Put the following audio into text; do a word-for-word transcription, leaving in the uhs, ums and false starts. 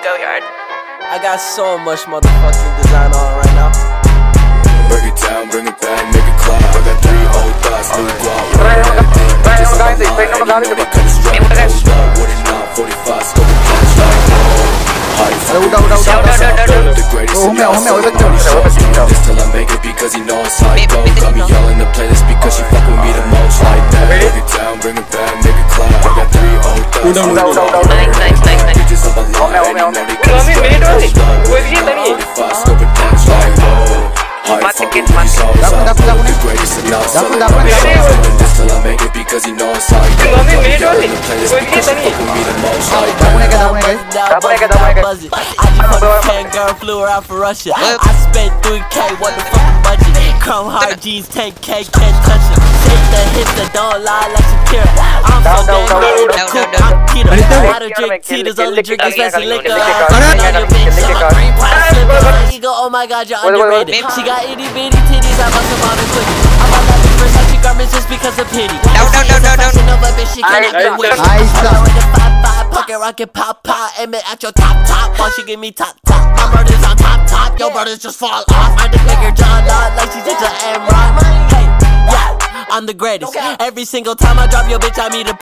go yard. I got so much motherfucking design on right now. Break it down, bring it back, make it clap. I got three old thoughts, new guap. Everything, bitches on my line, and you know they cut it straight. Wooden knob, forty-five, scope and cash like high fucking the greatest in the world. This till I make it because he knows how I go. Got me yelling the playlist because she fuck with me the most like that. Break it down, bring it back, make it clap. I got three old thoughts. Nice, nice, nice, nice. Bitches on my line, and you know they cut it straight. forty-five, scope and cash like Matikin, matikin. Dapat, dapat, dapat. Dapat, dapat. This till I make it because he knows how I go. Got me yelling the playlist because she fuck with me the most like that. Double nigga, double nigga. I just fucking ten girl flew her out for Russia. I spent three K, what the fucking budget? Chrome hard G's, ten K, can't touch it. Take the hits that don't lie like Shakira. I'm so damn good in the cook, I'm keto. I don't drink tea, there's only drink expensive liquor. I'm on your bitch, I'm a green pie slipper. Ego, oh my god, you're underrated. She got itty bitty titties, I must have bought her quick. I'm about that bitch for such garments just because of pity. No, no, no, no, no. Of a bitch, she cannot be with. I'm with the five five, pocket rocket, pop pop, aim it at your top top. While she give me top top, my brother's on top top, your brothers just fall off. I just make her jaw not like she's just an M-Rock. Hey, yeah, I'm the greatest. Every single time I drop your bitch, I meet a